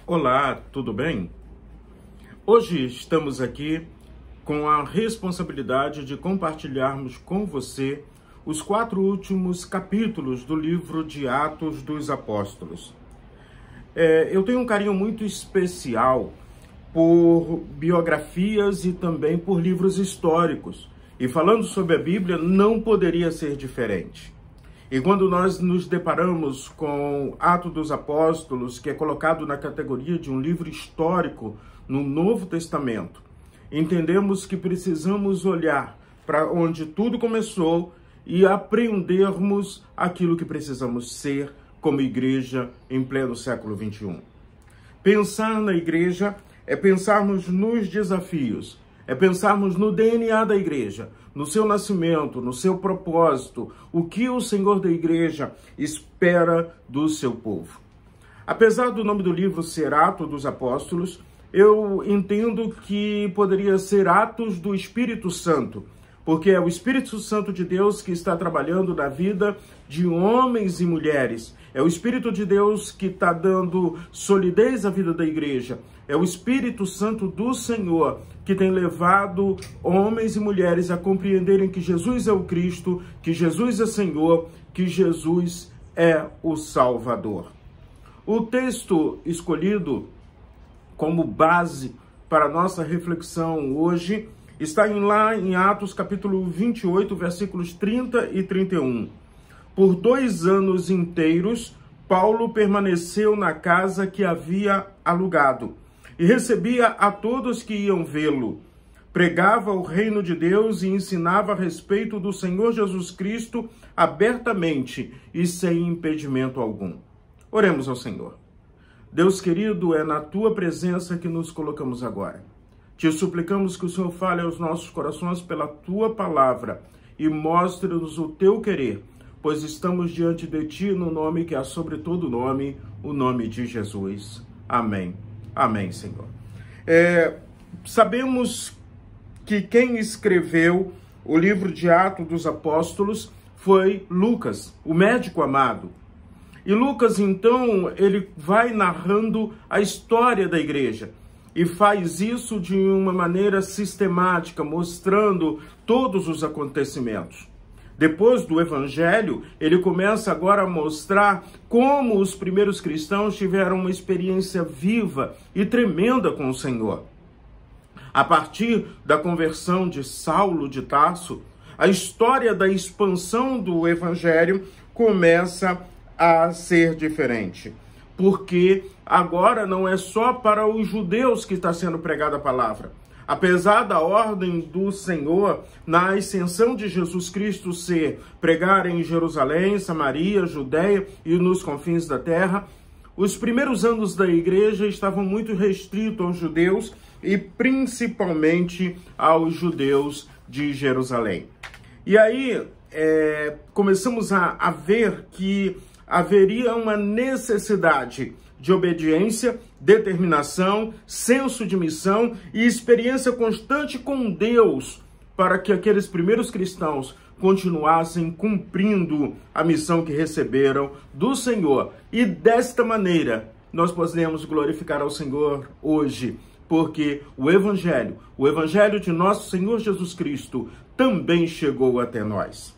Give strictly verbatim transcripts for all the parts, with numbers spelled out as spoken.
Olá, tudo bem? Hoje estamos aqui com a responsabilidade de compartilharmos com você os quatro últimos capítulos do livro de Atos dos Apóstolos. É, eu tenho um carinho muito especial por biografias e também por livros históricos. E falando sobre a Bíblia, não poderia ser diferente. E quando nós nos deparamos com Atos dos Apóstolos, que é colocado na categoria de um livro histórico no Novo Testamento, entendemos que precisamos olhar para onde tudo começou e aprendermos aquilo que precisamos ser como igreja em pleno século vinte e um. Pensar na igreja é pensarmos nos desafios, é pensarmos no D N A da igreja, no seu nascimento, no seu propósito, o que o Senhor da igreja espera do seu povo. Apesar do nome do livro ser Atos dos Apóstolos, eu entendo que poderia ser Atos do Espírito Santo, porque é o Espírito Santo de Deus que está trabalhando na vida de homens e mulheres. É o Espírito de Deus que está dando solidez à vida da igreja. É o Espírito Santo do Senhor que tem levado homens e mulheres a compreenderem que Jesus é o Cristo, que Jesus é Senhor, que Jesus é o Salvador. O texto escolhido como base para a nossa reflexão hoje está em, lá em Atos capítulo vinte e oito, versículos trinta e trinta e um. Por dois anos inteiros, Paulo permaneceu na casa que havia alugado e recebia a todos que iam vê-lo. Pregava o reino de Deus e ensinava a respeito do Senhor Jesus Cristo abertamente e sem impedimento algum. Oremos ao Senhor. Deus querido, é na tua presença que nos colocamos agora. Te suplicamos que o Senhor fale aos nossos corações pela tua palavra e mostre-nos o teu querer, pois estamos diante de ti no nome que há sobre todo nome, o nome de Jesus. Amém. Amém, Senhor. É, sabemos que quem escreveu o livro de Atos dos Apóstolos foi Lucas, o médico amado. E Lucas, então, ele vai narrando a história da igreja e faz isso de uma maneira sistemática, mostrando todos os acontecimentos. Depois do Evangelho, ele começa agora a mostrar como os primeiros cristãos tiveram uma experiência viva e tremenda com o Senhor. A partir da conversão de Saulo de Tarso, a história da expansão do Evangelho começa a ser diferente. Porque agora não é só para os judeus que está sendo pregada a palavra. Apesar da ordem do Senhor, na ascensão de Jesus Cristo ser pregar em Jerusalém, Samaria, Judeia e nos confins da terra, os primeiros anos da igreja estavam muito restritos aos judeus e principalmente aos judeus de Jerusalém. E aí é, começamos a, a ver que haveria uma necessidade de obediência, determinação, senso de missão e experiência constante com Deus para que aqueles primeiros cristãos continuassem cumprindo a missão que receberam do Senhor. E desta maneira nós podemos glorificar ao Senhor hoje, porque o Evangelho, o Evangelho de nosso Senhor Jesus Cristo também chegou até nós.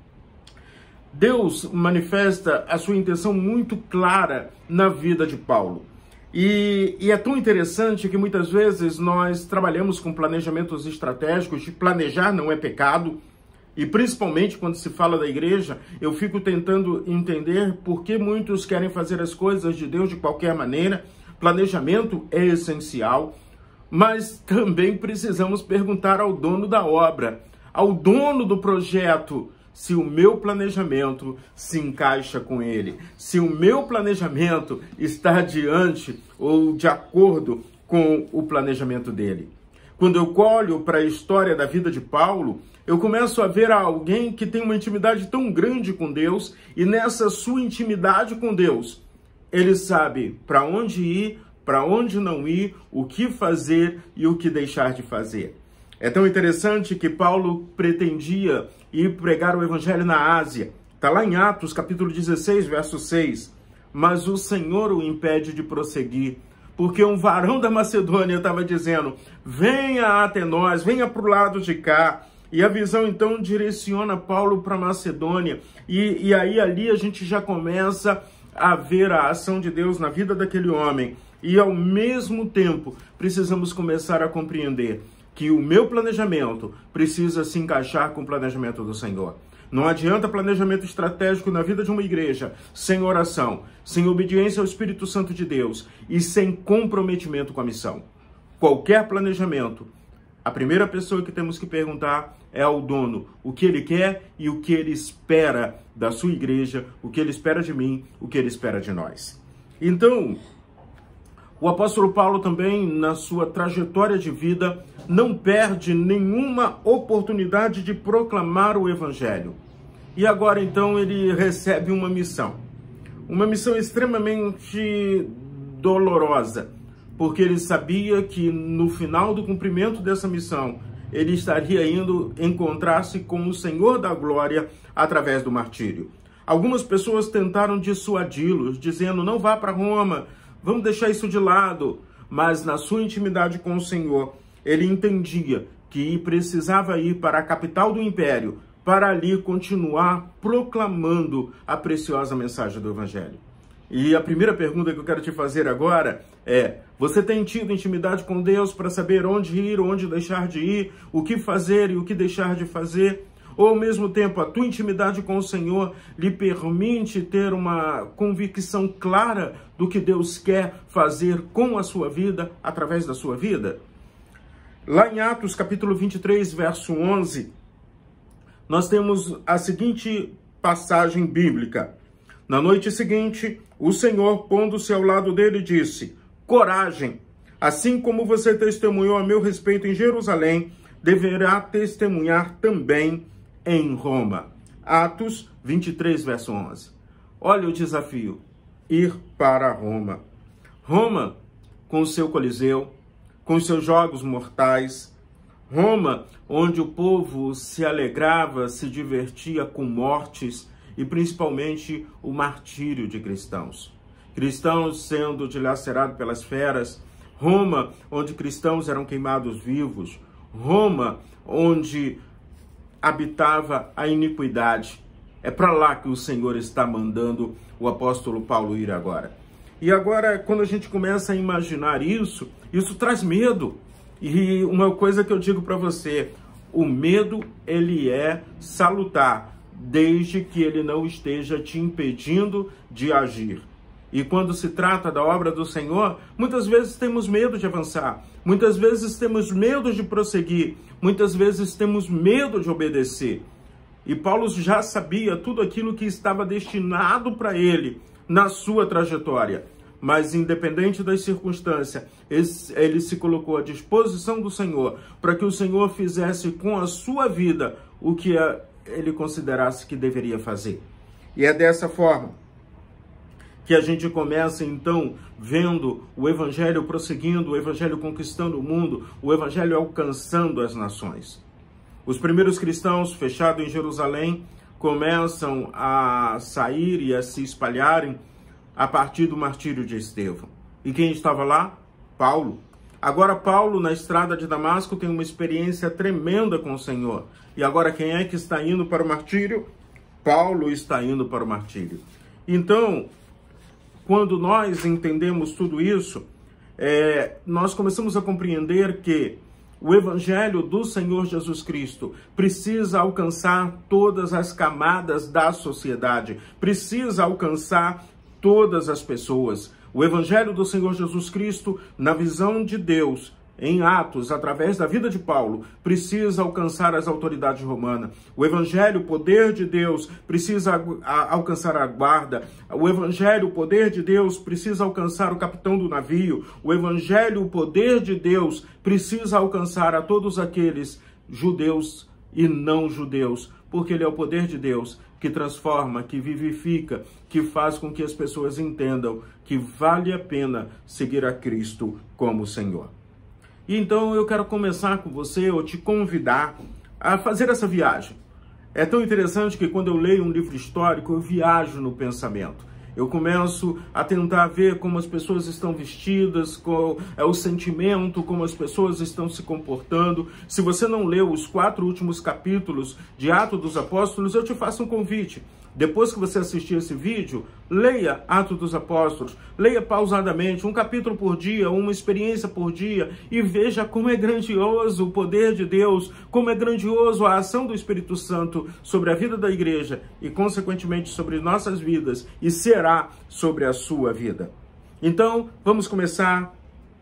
Deus manifesta a sua intenção muito clara na vida de Paulo. E, e é tão interessante que muitas vezes nós trabalhamos com planejamentos estratégicos, de planejar não é pecado, e principalmente quando se fala da igreja, eu fico tentando entender por que muitos querem fazer as coisas de Deus de qualquer maneira. Planejamento é essencial, mas também precisamos perguntar ao dono da obra, ao dono do projeto, se o meu planejamento se encaixa com ele, se o meu planejamento está diante ou de acordo com o planejamento dele. Quando eu olho para a história da vida de Paulo, eu começo a ver alguém que tem uma intimidade tão grande com Deus e nessa sua intimidade com Deus, ele sabe para onde ir, para onde não ir, o que fazer e o que deixar de fazer. É tão interessante que Paulo pretendia ir pregar o evangelho na Ásia. Está lá em Atos, capítulo dezesseis, verso seis. Mas o Senhor o impede de prosseguir, porque um varão da Macedônia estava dizendo, venha até nós, venha para o lado de cá. E a visão, então, direciona Paulo para a Macedônia. E, e aí, ali, a gente já começa a ver a ação de Deus na vida daquele homem. E, ao mesmo tempo, precisamos começar a compreender que o meu planejamento precisa se encaixar com o planejamento do Senhor. Não adianta planejamento estratégico na vida de uma igreja sem oração, sem obediência ao Espírito Santo de Deus e sem comprometimento com a missão. Qualquer planejamento, a primeira pessoa que temos que perguntar é ao dono o que ele quer e o que ele espera da sua igreja, o que ele espera de mim, o que ele espera de nós. Então, o apóstolo Paulo também, na sua trajetória de vida, não perde nenhuma oportunidade de proclamar o evangelho. E agora, então, ele recebe uma missão. Uma missão extremamente dolorosa, porque ele sabia que no final do cumprimento dessa missão, ele estaria indo encontrar-se com o Senhor da Glória através do martírio. Algumas pessoas tentaram dissuadi-los, dizendo, não vá para Roma, vamos deixar isso de lado. Mas na sua intimidade com o Senhor, ele entendia que precisava ir para a capital do império, para ali continuar proclamando a preciosa mensagem do Evangelho. E a primeira pergunta que eu quero te fazer agora é, você tem tido intimidade com Deus para saber onde ir, onde deixar de ir, o que fazer e o que deixar de fazer? Ou, ao mesmo tempo, a tua intimidade com o Senhor lhe permite ter uma convicção clara do que Deus quer fazer com a sua vida, através da sua vida? Lá em Atos, capítulo vinte e três, verso onze, nós temos a seguinte passagem bíblica. Na noite seguinte, o Senhor, pondo-se ao lado dele, disse, coragem, assim como você testemunhou a meu respeito em Jerusalém, deverá testemunhar também em Roma. Atos vinte e três, verso onze. Olha o desafio, ir para Roma. Roma, com o seu Coliseu, com os seus jogos mortais. Roma, onde o povo se alegrava, se divertia com mortes e principalmente o martírio de cristãos. Cristãos sendo dilacerados pelas feras. Roma, onde cristãos eram queimados vivos. Roma, onde habitava a iniquidade. É para lá que o Senhor está mandando o apóstolo Paulo ir agora. E agora, quando a gente começa a imaginar isso, isso traz medo. E uma coisa que eu digo para você, o medo, ele é salutar, desde que ele não esteja te impedindo de agir. E quando se trata da obra do Senhor, muitas vezes temos medo de avançar, muitas vezes temos medo de prosseguir, muitas vezes temos medo de obedecer. E Paulo já sabia tudo aquilo que estava destinado para ele na sua trajetória. Mas, independente das circunstâncias, ele se colocou à disposição do Senhor para que o Senhor fizesse com a sua vida o que ele considerasse que deveria fazer. E é dessa forma que a gente começa, então, vendo o Evangelho prosseguindo, o Evangelho conquistando o mundo, o Evangelho alcançando as nações. Os primeiros cristãos, fechados em Jerusalém, começam a sair e a se espalharem a partir do martírio de Estevão. E quem estava lá? Paulo. Agora Paulo, na estrada de Damasco, tem uma experiência tremenda com o Senhor. E agora quem é que está indo para o martírio? Paulo está indo para o martírio. Então, quando nós entendemos tudo isso, é, nós começamos a compreender que o Evangelho do Senhor Jesus Cristo precisa alcançar todas as camadas da sociedade, precisa alcançar todas as pessoas. O Evangelho do Senhor Jesus Cristo, na visão de Deus, em Atos, através da vida de Paulo, precisa alcançar as autoridades romanas. O Evangelho, o poder de Deus, precisa alcançar a guarda. O Evangelho, o poder de Deus, precisa alcançar o capitão do navio. O Evangelho, o poder de Deus, precisa alcançar a todos aqueles judeus e não judeus, porque ele é o poder de Deus que transforma, que vivifica, que faz com que as pessoas entendam que vale a pena seguir a Cristo como Senhor. E então eu quero começar com você, ou te convidar a fazer essa viagem. É tão interessante que quando eu leio um livro histórico, eu viajo no pensamento. Eu começo a tentar ver como as pessoas estão vestidas, qual é o sentimento, como as pessoas estão se comportando. Se você não leu os quatro últimos capítulos de Atos dos Apóstolos, eu te faço um convite. Depois que você assistir esse vídeo, leia Atos dos Apóstolos, leia pausadamente, um capítulo por dia, uma experiência por dia, e veja como é grandioso o poder de Deus, como é grandioso a ação do Espírito Santo sobre a vida da igreja e, consequentemente, sobre nossas vidas, e será sobre a sua vida. Então, vamos começar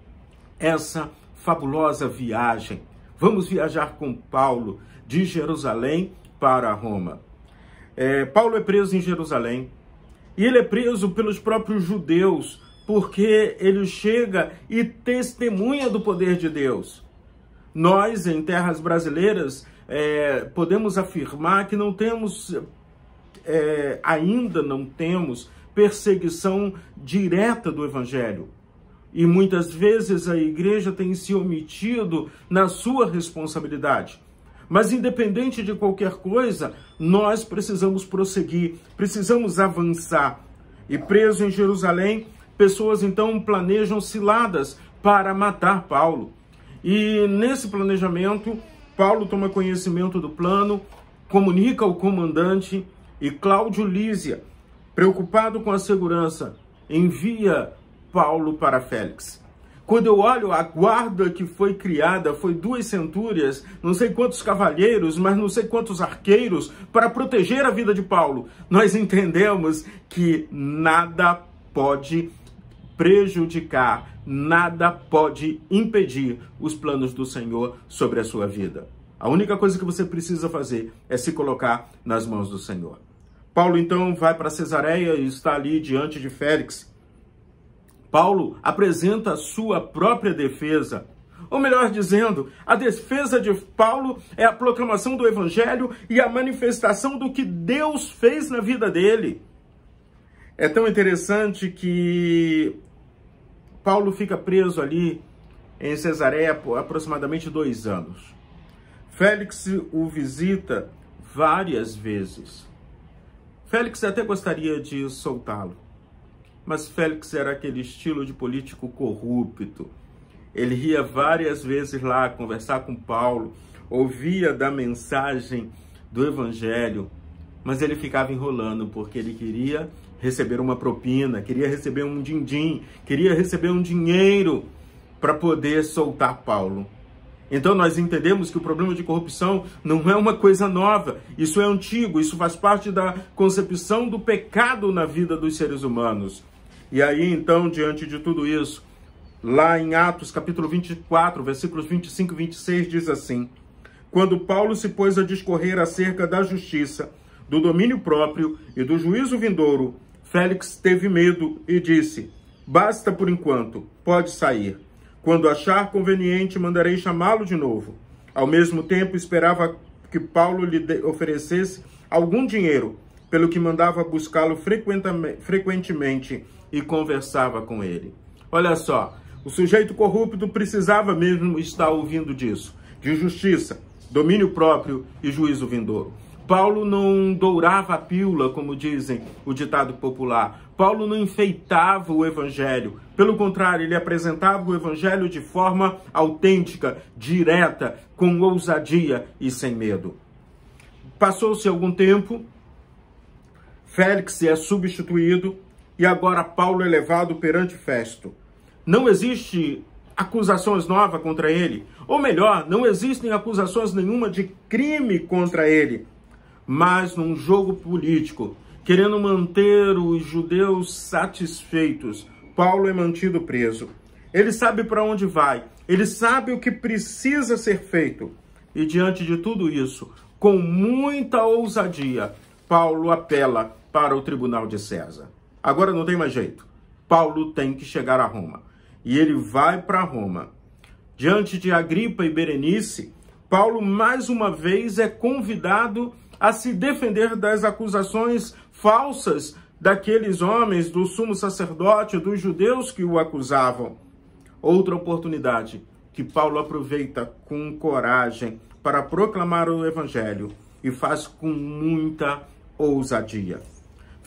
essa fabulosa viagem. Vamos viajar com Paulo de Jerusalém para Roma. É, Paulo é preso em Jerusalém e ele é preso pelos próprios judeus porque ele chega e testemunha do poder de Deus. Nós, em terras brasileiras, é, podemos afirmar que não temos, é, ainda não temos perseguição direta do Evangelho. E muitas vezes a igreja tem se omitido na sua responsabilidade. Mas independente de qualquer coisa, nós precisamos prosseguir, precisamos avançar. E preso em Jerusalém, pessoas então planejam ciladas para matar Paulo. E nesse planejamento, Paulo toma conhecimento do plano, comunica ao comandante e Cláudio Lísia, preocupado com a segurança, envia Paulo para Félix. Quando eu olho a guarda que foi criada, foi duas centúrias, não sei quantos cavalheiros, mas não sei quantos arqueiros, para proteger a vida de Paulo. Nós entendemos que nada pode prejudicar, nada pode impedir os planos do Senhor sobre a sua vida. A única coisa que você precisa fazer é se colocar nas mãos do Senhor. Paulo então vai para Cesareia e está ali diante de Félix. Paulo apresenta a sua própria defesa. Ou melhor dizendo, a defesa de Paulo é a proclamação do Evangelho e a manifestação do que Deus fez na vida dele. É tão interessante que Paulo fica preso ali em Cesareia por aproximadamente dois anos. Félix o visita várias vezes. Félix até gostaria de soltá-lo. Mas Félix era aquele estilo de político corrupto. Ele ia várias vezes lá conversar com Paulo, ouvia da mensagem do Evangelho, mas ele ficava enrolando porque ele queria receber uma propina, queria receber um din-din, queria receber um dinheiro para poder soltar Paulo. Então nós entendemos que o problema de corrupção não é uma coisa nova, isso é antigo, isso faz parte da concepção do pecado na vida dos seres humanos. E aí então, diante de tudo isso, lá em Atos capítulo vinte e quatro, versículos vinte e cinco e vinte e seis, diz assim: quando Paulo se pôs a discorrer acerca da justiça, do domínio próprio e do juízo vindouro, Félix teve medo e disse: basta por enquanto, pode sair. Quando achar conveniente, mandarei chamá-lo de novo. Ao mesmo tempo, esperava que Paulo lhe oferecesse algum dinheiro, pelo que mandava buscá-lo frequentemente e conversava com ele. Olha só, o sujeito corrupto precisava mesmo estar ouvindo disso, de justiça, domínio próprio e juízo vindouro. Paulo não dourava a pílula, como dizem o ditado popular. Paulo não enfeitava o evangelho. Pelo contrário, ele apresentava o evangelho de forma autêntica, direta, com ousadia e sem medo. Passou-se algum tempo, Félix é substituído e agora Paulo é levado perante Festo. Não existe acusações novas contra ele, ou melhor, não existem acusações nenhuma de crime contra ele, mas num jogo político, querendo manter os judeus satisfeitos, Paulo é mantido preso. Ele sabe para onde vai, ele sabe o que precisa ser feito. E diante de tudo isso, com muita ousadia, Paulo apela para o tribunal de César. Agora não tem mais jeito. Paulo tem que chegar a Roma. E ele vai para Roma. Diante de Agripa e Berenice, Paulo mais uma vez é convidado a se defender das acusações falsas daqueles homens, do sumo sacerdote, dos judeus que o acusavam. Outra oportunidade que Paulo aproveita com coragem para proclamar o evangelho e faz com muita ousadia.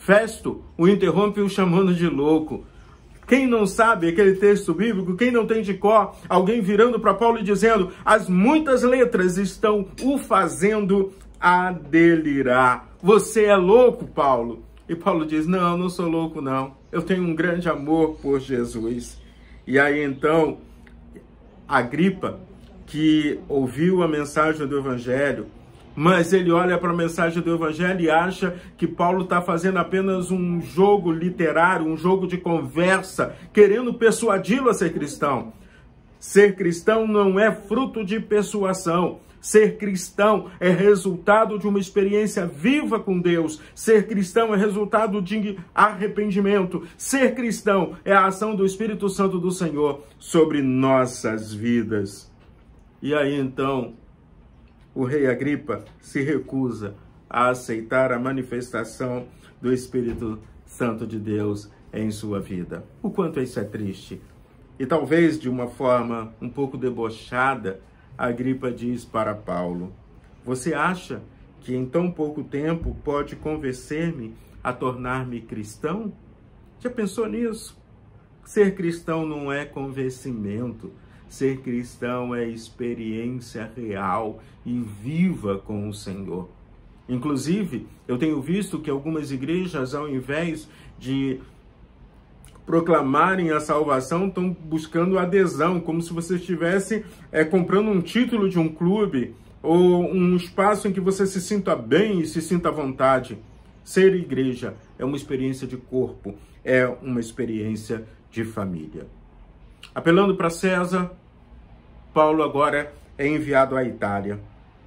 Festo o interrompe o chamando de louco. Quem não sabe aquele texto bíblico, quem não tem de cor, alguém virando para Paulo e dizendo, as muitas letras estão o fazendo a delirar. Você é louco, Paulo? E Paulo diz, não, não sou louco não, eu tenho um grande amor por Jesus. E aí então, Agripa, que ouviu a mensagem do Evangelho, mas ele olha para a mensagem do Evangelho e acha que Paulo está fazendo apenas um jogo literário, um jogo de conversa, querendo persuadi-lo a ser cristão. Ser cristão não é fruto de persuasão. Ser cristão é resultado de uma experiência viva com Deus. Ser cristão é resultado de arrependimento. Ser cristão é a ação do Espírito Santo do Senhor sobre nossas vidas. E aí então, o rei Agripa se recusa a aceitar a manifestação do Espírito Santo de Deus em sua vida. O quanto isso é triste. E talvez de uma forma um pouco debochada, Agripa diz para Paulo, você acha que em tão pouco tempo pode convencer-me a tornar-me cristão? Já pensou nisso? Ser cristão não é convencimento. Ser cristão é experiência real e viva com o Senhor. Inclusive, eu tenho visto que algumas igrejas, ao invés de proclamarem a salvação, estão buscando adesão, como se você estivesse é, comprando um título de um clube ou um espaço em que você se sinta bem e se sinta à vontade. Ser igreja é uma experiência de corpo, é uma experiência de família. Apelando para César, Paulo agora é enviado à Itália.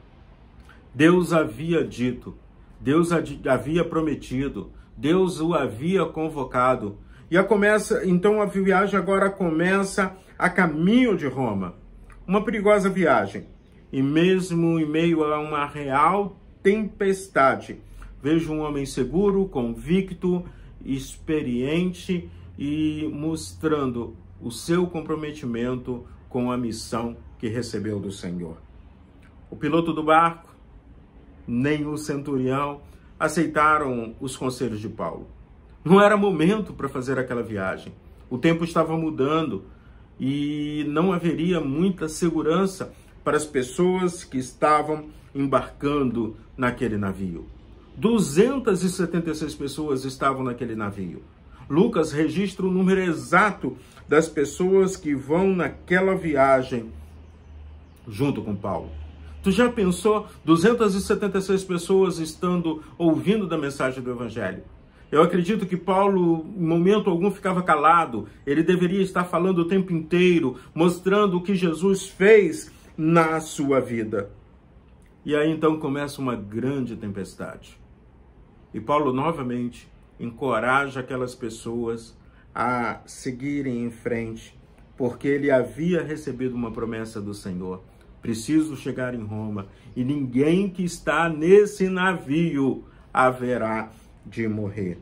Deus havia dito, Deus havia prometido, Deus o havia convocado. E a começa, então a viagem agora começa a caminho de Roma. Uma perigosa viagem. E mesmo em meio a uma real tempestade, vejo um homem seguro, convicto, experiente e mostrando o seu comprometimento com a missão que recebeu do Senhor. O piloto do barco, nem o centurião aceitaram os conselhos de Paulo. Não era momento para fazer aquela viagem. O tempo estava mudando e não haveria muita segurança para as pessoas que estavam embarcando naquele navio. duzentas e setenta e seis pessoas estavam naquele navio. Lucas registra o número exato das pessoas que vão naquela viagem junto com Paulo. Tu já pensou duzentas e setenta e seis pessoas estando ouvindo da mensagem do Evangelho? Eu acredito que Paulo, em momento algum, ficava calado. Ele deveria estar falando o tempo inteiro, mostrando o que Jesus fez na sua vida. E aí então começa uma grande tempestade. E Paulo novamente encoraja aquelas pessoas a seguirem em frente, porque ele havia recebido uma promessa do Senhor. Preciso chegar em Roma e ninguém que está nesse navio haverá de morrer.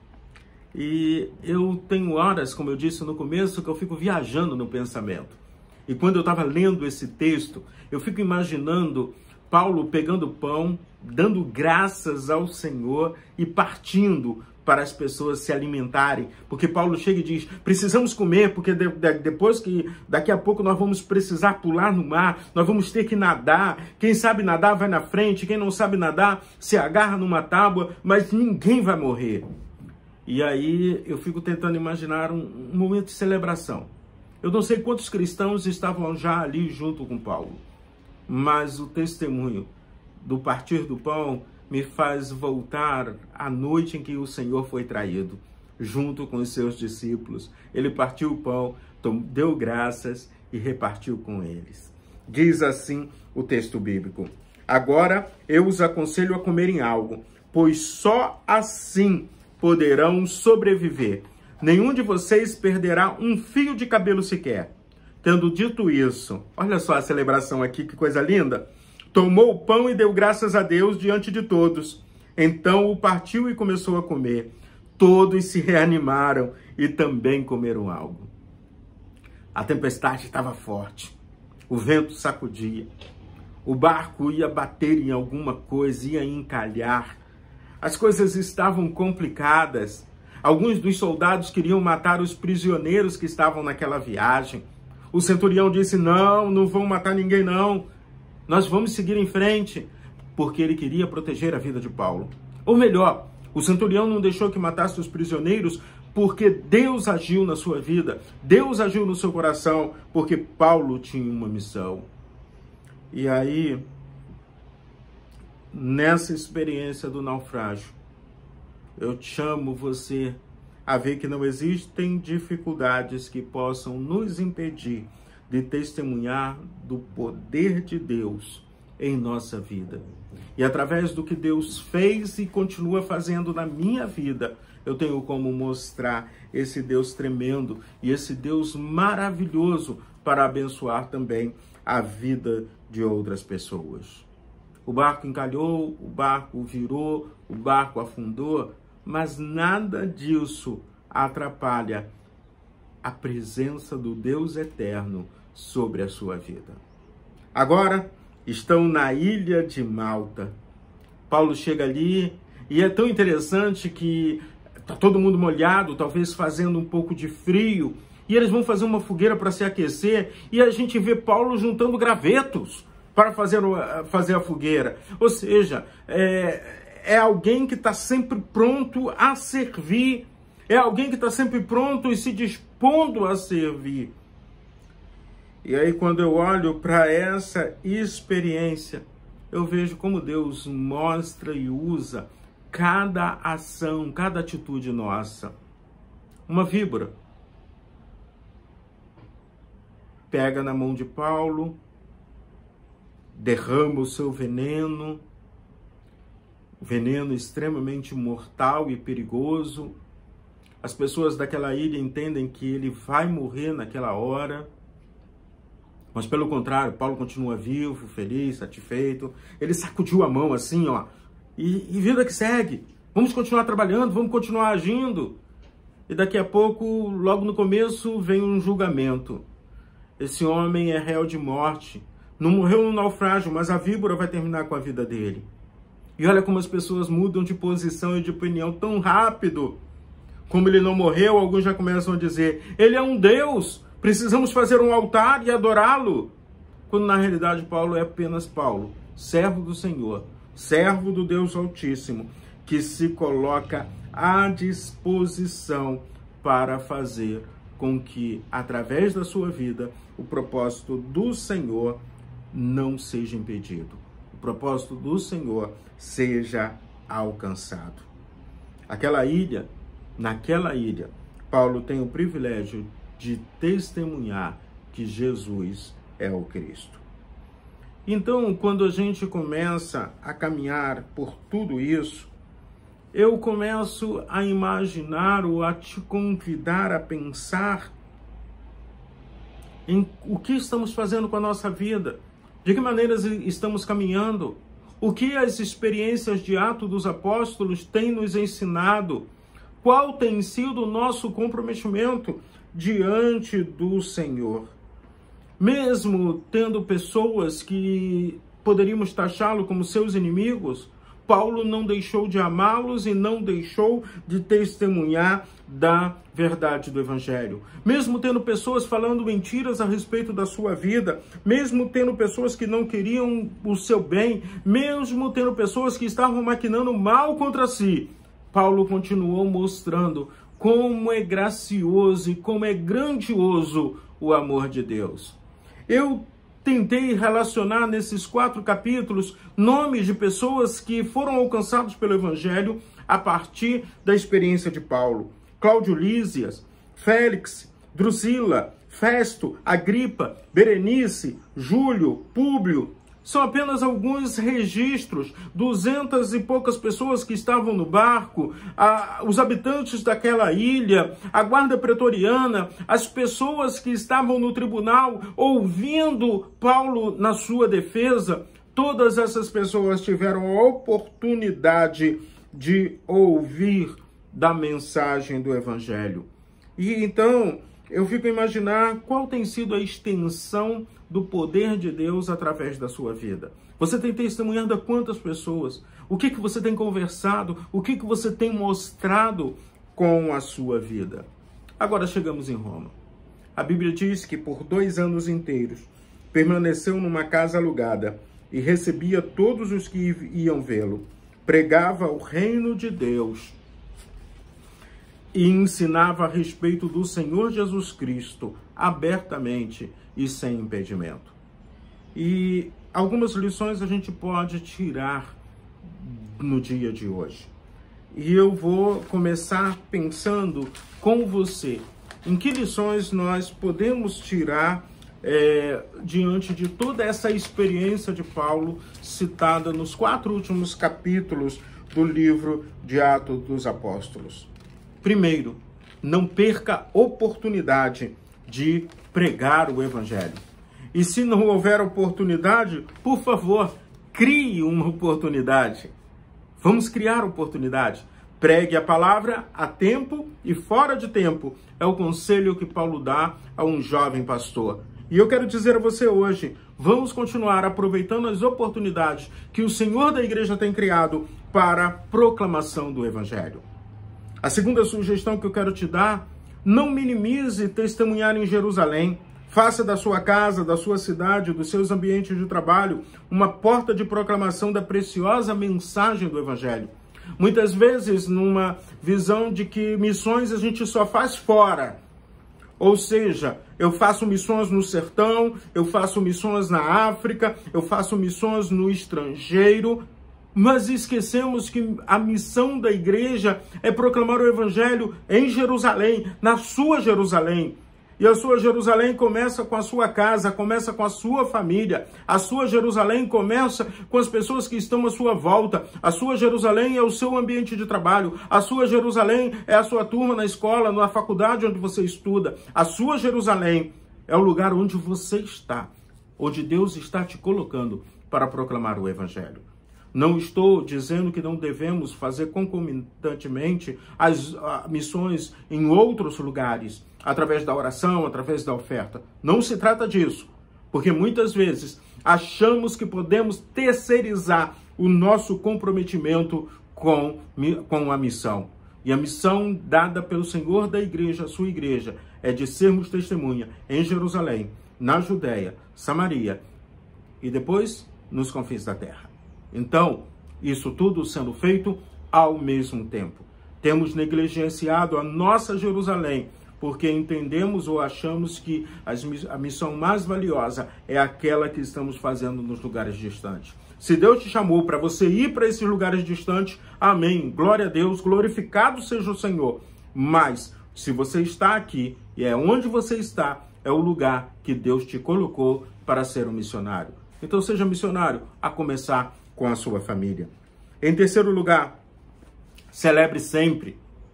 E eu tenho horas, como eu disse no começo, que eu fico viajando no pensamento. E quando eu estava lendo esse texto, eu fico imaginando Paulo pegando pão, dando graças ao Senhor e partindo para as pessoas se alimentarem. Porque Paulo chega e diz, precisamos comer, porque de, de, depois que daqui a pouco nós vamos precisar pular no mar, nós vamos ter que nadar. Quem sabe nadar vai na frente, quem não sabe nadar se agarra numa tábua, mas ninguém vai morrer. E aí eu fico tentando imaginar um, um momento de celebração. Eu não sei quantos cristãos estavam já ali junto com Paulo, mas o testemunho do partir do pão me faz voltar à noite em que o Senhor foi traído, junto com os seus discípulos. Ele partiu o pão, deu graças e repartiu com eles. Diz assim o texto bíblico: agora eu os aconselho a comerem algo, pois só assim poderão sobreviver. Nenhum de vocês perderá um fio de cabelo sequer. Tendo dito isso, olha só a celebração aqui, que coisa linda. Tomou o pão e deu graças a Deus diante de todos. Então o partiu e começou a comer. Todos se reanimaram e também comeram algo. A tempestade estava forte. O vento sacudia. O barco ia bater em alguma coisa, ia encalhar. as coisas estavam complicadas. Alguns dos soldados queriam matar os prisioneiros que estavam naquela viagem. O centurião disse, não, não vão matar ninguém não. Nós vamos seguir em frente, porque ele queria proteger a vida de Paulo. Ou melhor, o centurião não deixou que matasse os prisioneiros porque Deus agiu na sua vida. Deus agiu no seu coração, porque Paulo tinha uma missão. E aí, nessa experiência do naufrágio, eu chamo você a ver que não existem dificuldades que possam nos impedir de testemunhar do poder de Deus em nossa vida. E através do que Deus fez e continua fazendo na minha vida, eu tenho como mostrar esse Deus tremendo e esse Deus maravilhoso para abençoar também a vida de outras pessoas. O barco encalhou, o barco virou, o barco afundou, mas nada disso atrapalha a presença do Deus eterno sobre a sua vida. Agora, estão na ilha de Malta. Paulo chega ali e é tão interessante que está todo mundo molhado, talvez fazendo um pouco de frio, e eles vão fazer uma fogueira para se aquecer, e a gente vê Paulo juntando gravetos para fazer, fazer a fogueira. Ou seja, é, é alguém que está sempre pronto a servir, é alguém que está sempre pronto e se dispondo a servir. E aí, quando eu olho para essa experiência, eu vejo como Deus mostra e usa cada ação, cada atitude nossa. Uma víbora pega na mão de Paulo, derrama o seu veneno, veneno extremamente mortal e perigoso. As pessoas daquela ilha entendem que ele vai morrer naquela hora. Mas pelo contrário, Paulo continua vivo, feliz, satisfeito. Ele sacudiu a mão assim, ó, e, e vida que segue. Vamos continuar trabalhando, vamos continuar agindo. E daqui a pouco, logo no começo, vem um julgamento. Esse homem é réu de morte. Não morreu no naufrágio, mas a víbora vai terminar com a vida dele. E olha como as pessoas mudam de posição e de opinião tão rápido. Como ele não morreu, alguns já começam a dizer, ele é um Deus, precisamos fazer um altar e adorá-lo. Quando na realidade Paulo é apenas Paulo, servo do Senhor, servo do Deus Altíssimo, que se coloca à disposição para fazer com que, através da sua vida, o propósito do Senhor não seja impedido. O propósito do Senhor seja alcançado. Aquela ilha, naquela ilha, Paulo tem o privilégio de testemunhar que Jesus é o Cristo. Então, quando a gente começa a caminhar por tudo isso, eu começo a imaginar ou a te convidar a pensar em o que estamos fazendo com a nossa vida, de que maneiras estamos caminhando, o que as experiências de Atos dos Apóstolos têm nos ensinado, qual tem sido o nosso comprometimento diante do Senhor. Mesmo tendo pessoas que poderíamos taxá-lo como seus inimigos, Paulo não deixou de amá-los e não deixou de testemunhar da verdade do Evangelho. Mesmo tendo pessoas falando mentiras a respeito da sua vida, mesmo tendo pessoas que não queriam o seu bem, mesmo tendo pessoas que estavam maquinando mal contra si, Paulo continuou mostrando como é gracioso e como é grandioso o amor de Deus. Eu tentei relacionar nesses quatro capítulos nomes de pessoas que foram alcançados pelo Evangelho a partir da experiência de Paulo. Cláudio Lísias, Félix, Drusila, Festo, Agripa, Berenice, Júlio, Públio. São apenas alguns registros, duzentas e poucas pessoas que estavam no barco, a, os habitantes daquela ilha, a guarda pretoriana, as pessoas que estavam no tribunal ouvindo Paulo na sua defesa. Todas essas pessoas tiveram a oportunidade de ouvir da mensagem do Evangelho. E então eu fico a imaginar qual tem sido a extensão do poder de Deus através da sua vida. Você tem testemunhado a quantas pessoas? O que, que você tem conversado? O que, que você tem mostrado com a sua vida? Agora chegamos em Roma. A Bíblia diz que por dois anos inteiros permaneceu numa casa alugada e recebia todos os que iam vê-lo. Pregava o reino de Deus e ensinava a respeito do Senhor Jesus Cristo abertamente e sem impedimento. E algumas lições a gente pode tirar no dia de hoje. E eu vou começar pensando com você em que lições nós podemos tirar é, diante de toda essa experiência de Paulo citada nos quatro últimos capítulos do livro de Atos dos Apóstolos. Primeiro, não perca oportunidade de pregar o Evangelho. E se não houver oportunidade, por favor, crie uma oportunidade. Vamos criar oportunidade. Pregue a palavra a tempo e fora de tempo. É o conselho que Paulo dá a um jovem pastor. E eu quero dizer a você hoje, vamos continuar aproveitando as oportunidades que o Senhor da igreja tem criado para a proclamação do Evangelho. A segunda sugestão que eu quero te dar, não minimize testemunhar em Jerusalém. Faça da sua casa, da sua cidade, dos seus ambientes de trabalho, uma porta de proclamação da preciosa mensagem do Evangelho. Muitas vezes, numa visão de que missões a gente só faz fora. Ou seja, eu faço missões no sertão, eu faço missões na África, eu faço missões no estrangeiro, mas esquecemos que a missão da igreja é proclamar o Evangelho em Jerusalém, na sua Jerusalém. E a sua Jerusalém começa com a sua casa, começa com a sua família. A sua Jerusalém começa com as pessoas que estão à sua volta. A sua Jerusalém é o seu ambiente de trabalho. A sua Jerusalém é a sua turma na escola, na faculdade onde você estuda. A sua Jerusalém é o lugar onde você está, onde Deus está te colocando para proclamar o Evangelho. Não estou dizendo que não devemos fazer concomitantemente as missões em outros lugares, através da oração, através da oferta. Não se trata disso, porque muitas vezes achamos que podemos terceirizar o nosso comprometimento com, com a missão. E a missão dada pelo Senhor da igreja, a sua igreja, é de sermos testemunha em Jerusalém, na Judéia, Samaria e depois nos confins da terra. Então, isso tudo sendo feito ao mesmo tempo. Temos negligenciado a nossa Jerusalém, porque entendemos ou achamos que a missão mais valiosa é aquela que estamos fazendo nos lugares distantes. Se Deus te chamou para você ir para esses lugares distantes, amém, glória a Deus, glorificado seja o Senhor. Mas, se você está aqui, e é onde você está, é o lugar que Deus te colocou para ser um missionário. Então seja missionário, a começar com a sua família. Em terceiro lugar, celebre sempre.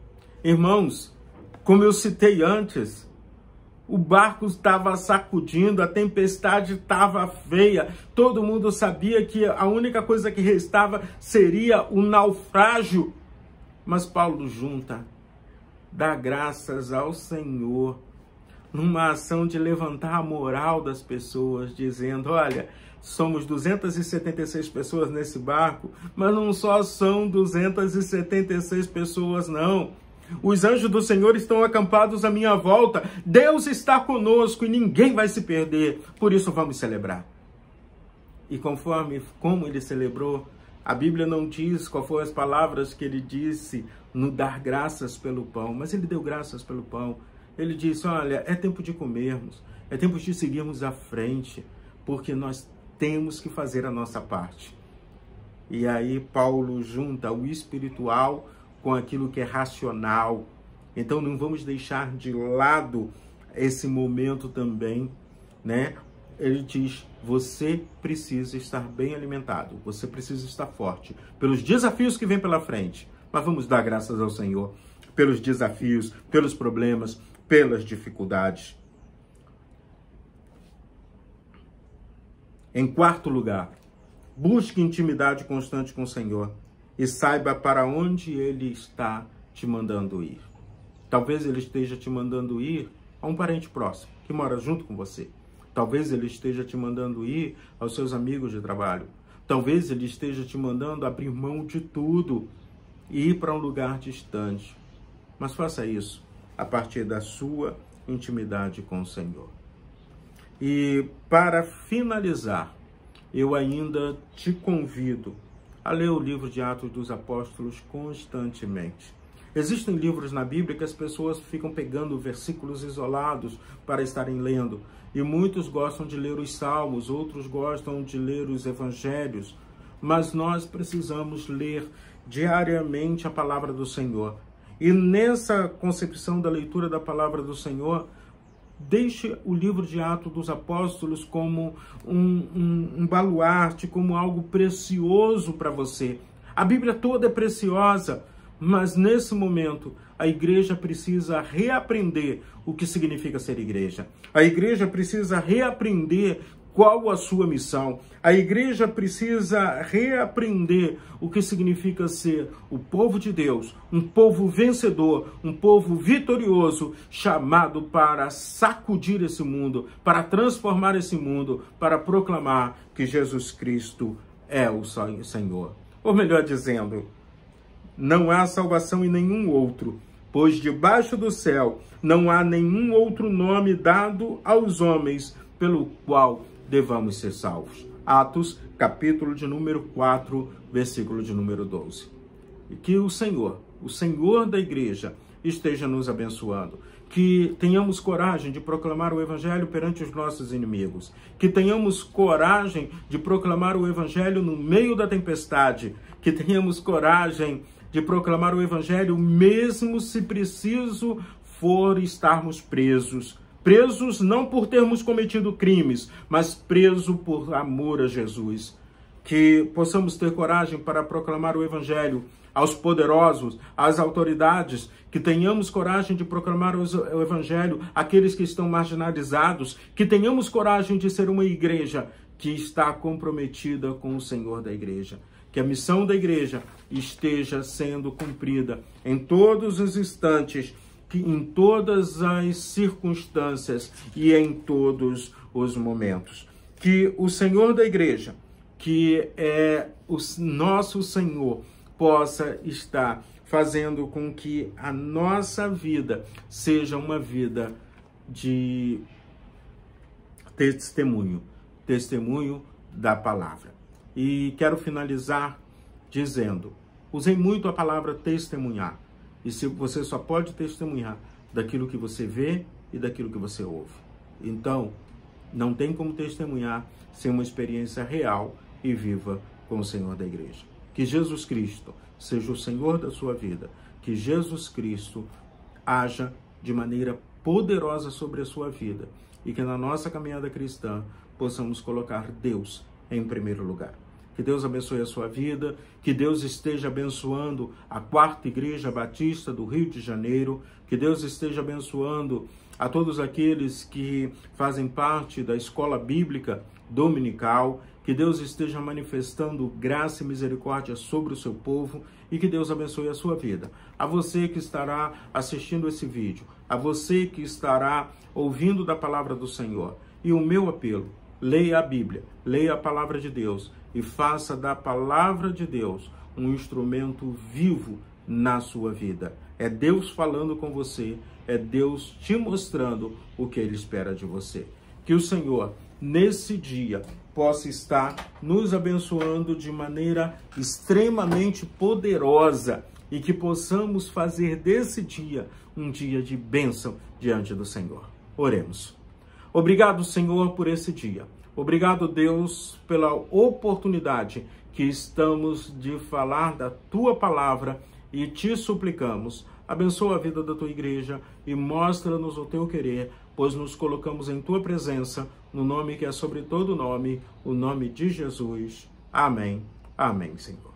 Irmãos, como eu citei antes, o barco estava sacudindo, a tempestade estava feia, todo mundo sabia que a única coisa que restava seria o naufrágio. Mas Paulo junta, dá graças ao Senhor, numa ação de levantar a moral das pessoas, dizendo, olha, somos duzentas e setenta e seis pessoas nesse barco, mas não só são duzentas e setenta e seis pessoas, não. Os anjos do Senhor estão acampados à minha volta. Deus está conosco e ninguém vai se perder. Por isso vamos celebrar. E conforme como ele celebrou, a Bíblia não diz qual foram as palavras que ele disse no dar graças pelo pão, mas ele deu graças pelo pão. Ele disse, olha, é tempo de comermos, é tempo de seguirmos à frente, porque nós temos que fazer a nossa parte. E aí Paulo junta o espiritual com aquilo que é racional. Então não vamos deixar de lado esse momento também, né? Ele diz, você precisa estar bem alimentado, você precisa estar forte pelos desafios que vêm pela frente. Mas vamos dar graças ao Senhor pelos desafios, pelos problemas, pelas dificuldades. Em quarto lugar, busque intimidade constante com o Senhor e saiba para onde Ele está te mandando ir. Talvez Ele esteja te mandando ir a um parente próximo, que mora junto com você. Talvez Ele esteja te mandando ir aos seus amigos de trabalho. Talvez Ele esteja te mandando abrir mão de tudo e ir para um lugar distante. Mas faça isso a partir da sua intimidade com o Senhor. E para finalizar, eu ainda te convido a ler o livro de Atos dos Apóstolos constantemente. Existem livros na Bíblia que as pessoas ficam pegando versículos isolados para estarem lendo. E muitos gostam de ler os Salmos, outros gostam de ler os Evangelhos. Mas nós precisamos ler diariamente a palavra do Senhor. E nessa concepção da leitura da palavra do Senhor, deixe o livro de Atos dos Apóstolos como um, um, um baluarte, como algo precioso para você. A Bíblia toda é preciosa, mas nesse momento a igreja precisa reaprender o que significa ser igreja. A igreja precisa reaprender qual a sua missão. A igreja precisa reaprender o que significa ser o povo de Deus, um povo vencedor, um povo vitorioso, chamado para sacudir esse mundo, para transformar esse mundo, para proclamar que Jesus Cristo é o Senhor. Ou melhor dizendo, não há salvação em nenhum outro, pois debaixo do céu não há nenhum outro nome dado aos homens pelo qual devamos ser salvos. Atos, capítulo de número quatro, versículo de número doze. E que o Senhor, o Senhor da igreja, esteja nos abençoando. Que tenhamos coragem de proclamar o Evangelho perante os nossos inimigos. Que tenhamos coragem de proclamar o Evangelho no meio da tempestade. Que tenhamos coragem de proclamar o Evangelho mesmo se preciso for estarmos presos. Presos não por termos cometido crimes, mas presos por amor a Jesus. Que possamos ter coragem para proclamar o Evangelho aos poderosos, às autoridades, que tenhamos coragem de proclamar o Evangelho àqueles que estão marginalizados, que tenhamos coragem de ser uma igreja que está comprometida com o Senhor da igreja. Que a missão da igreja esteja sendo cumprida em todos os instantes, que em todas as circunstâncias e em todos os momentos. Que o Senhor da igreja, que é o nosso Senhor, possa estar fazendo com que a nossa vida seja uma vida de testemunho, testemunho da palavra. E quero finalizar dizendo, usei muito a palavra testemunhar. E se você só pode testemunhar daquilo que você vê e daquilo que você ouve. Então, não tem como testemunhar sem uma experiência real e viva com o Senhor da igreja. Que Jesus Cristo seja o Senhor da sua vida. Que Jesus Cristo haja de maneira poderosa sobre a sua vida. E que na nossa caminhada cristã possamos colocar Deus em primeiro lugar. Que Deus abençoe a sua vida, que Deus esteja abençoando a Quarta Igreja Batista do Rio de Janeiro, que Deus esteja abençoando a todos aqueles que fazem parte da escola bíblica dominical, que Deus esteja manifestando graça e misericórdia sobre o seu povo e que Deus abençoe a sua vida. A você que estará assistindo esse vídeo, a você que estará ouvindo da palavra do Senhor, e o meu apelo, leia a Bíblia, leia a palavra de Deus e faça da palavra de Deus um instrumento vivo na sua vida. É Deus falando com você, é Deus te mostrando o que Ele espera de você. Que o Senhor, nesse dia, possa estar nos abençoando de maneira extremamente poderosa e que possamos fazer desse dia um dia de bênção diante do Senhor. Oremos. Obrigado, Senhor, por esse dia. Obrigado, Deus, pela oportunidade que estamos de falar da Tua palavra e te suplicamos, abençoa a vida da Tua igreja e mostra-nos o Teu querer, pois nos colocamos em Tua presença, no nome que é sobre todo nome, o nome de Jesus. Amém. Amém, Senhor.